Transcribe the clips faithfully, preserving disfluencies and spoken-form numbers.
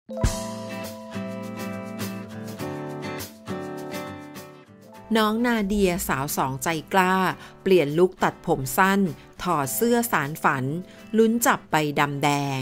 น้องนาเดียสาวสองใจกล้าเปลี่ยนลุคตัดผมสั้นถอดเสื้อสารฝันลุ้นจับใบดำแดง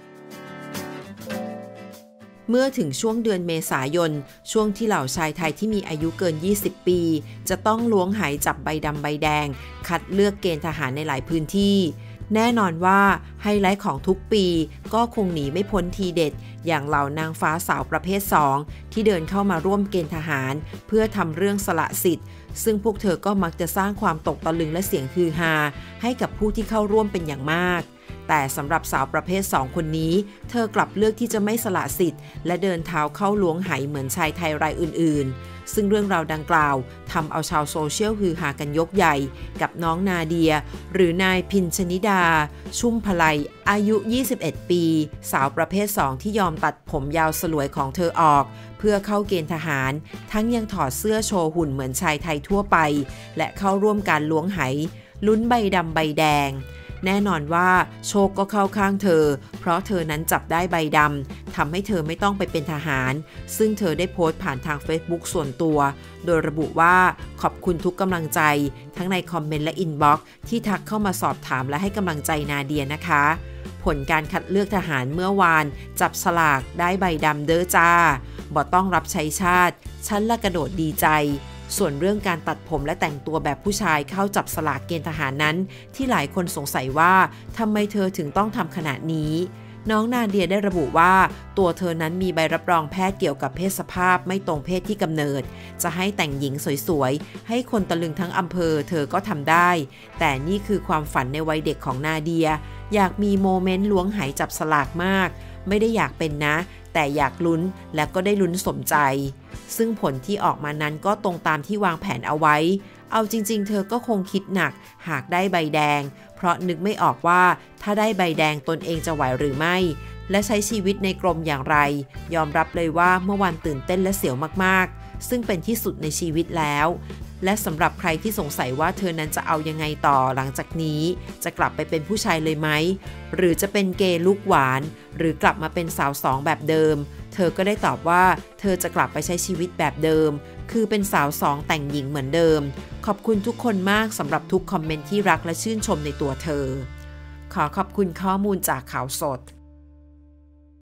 เมื่อถึงช่วงเดือนเมษายนช่วงที่เหล่าชายไทยที่มีอายุเกินยี่สิบปีจะต้องล้วงหายจับใบดำใบแดงคัดเลือกเกณฑ์ทหารในหลายพื้นที่แน่นอนว่าไฮไลท์ของทุกปีก็คงหนีไม่พ้นทีเด็ดอย่างเหล่านางฟ้าสาวประเภทสองที่เดินเข้ามาร่วมเกณฑ์ทหารเพื่อทำเรื่องสละสิทธิ์ซึ่งพวกเธอก็มักจะสร้างความตกตะลึงและเสียงฮือฮาให้กับผู้ที่เข้าร่วมเป็นอย่างมากแต่สำหรับสาวประเภทสองคนนี้เธอกลับเลือกที่จะไม่สละสิทธิ์และเดินเท้าเข้าล้วงไหเหมือนชายไทยรายอื่นๆซึ่งเรื่องราวดังกล่าวทำเอาชาวโซเชียลฮือฮากันยกใหญ่กับน้องนาเดียหรือนายพินชนิดาชุ่มพลัยอายุยี่สิบเอ็ดปีสาวประเภทสองที่ยอมตัดผมยาวสลวยของเธอออกเพื่อเข้าเกณฑ์ทหารทั้งยังถอดเสื้อโชว์หุ่นเหมือนชายไทยทั่วไปและเข้าร่วมการล้วงไหลุ้นใบดำใบแดงแน่นอนว่าโชคก็เข้าข้างเธอเพราะเธอนั้นจับได้ใบดำทำให้เธอไม่ต้องไปเป็นทหารซึ่งเธอได้โพสต์ผ่านทาง Facebook ส่วนตัวโดยระบุว่าขอบคุณทุกกำลังใจทั้งในคอมเมนต์และอินบ็อกซ์ที่ทักเข้ามาสอบถามและให้กำลังใจนาเดียนะคะผลการคัดเลือกทหารเมื่อวานจับฉลากได้ใบดำเด้อจ้าบ่ต้องรับใช้ชาติฉันละกระโดดดีใจส่วนเรื่องการตัดผมและแต่งตัวแบบผู้ชายเข้าจับสลากเกณฑ์ทหารนั้นที่หลายคนสงสัยว่าทำไมเธอถึงต้องทำขนาดนี้น้องนาเดียได้ระบุว่าตัวเธอนั้นมีใบรับรองแพทย์เกี่ยวกับเพศสภาพไม่ตรงเพศที่กำเนิดจะให้แต่งหญิงสวยๆให้คนตะลึงทั้งอำเภอเธอก็ทำได้แต่นี่คือความฝันในวัยเด็กของนาเดียอยากมีโมเมนต์ล้วงไหจับสลากมากไม่ได้อยากเป็นนะแต่อยากลุ้นและก็ได้ลุ้นสมใจซึ่งผลที่ออกมานั้นก็ตรงตามที่วางแผนเอาไว้เอาจริงๆเธอก็คงคิดหนักหากได้ใบแดงเพราะนึกไม่ออกว่าถ้าได้ใบแดงตนเองจะไหวหรือไม่และใช้ชีวิตในกรมอย่างไรยอมรับเลยว่าเมื่อวานตื่นเต้นและเสียวมากๆซึ่งเป็นที่สุดในชีวิตแล้วและสำหรับใครที่สงสัยว่าเธอนั้นจะเอายังไงต่อหลังจากนี้จะกลับไปเป็นผู้ชายเลยไหมหรือจะเป็นเกย์ลูกหวานหรือกลับมาเป็นสาวสองแบบเดิมเธอก็ได้ตอบว่าเธอจะกลับไปใช้ชีวิตแบบเดิมคือเป็นสาวสองแต่งหญิงเหมือนเดิมขอบคุณทุกคนมากสำหรับทุกคอมเมนต์ที่รักและชื่นชมในตัวเธอขอขอบคุณข้อมูลจากข่าวสด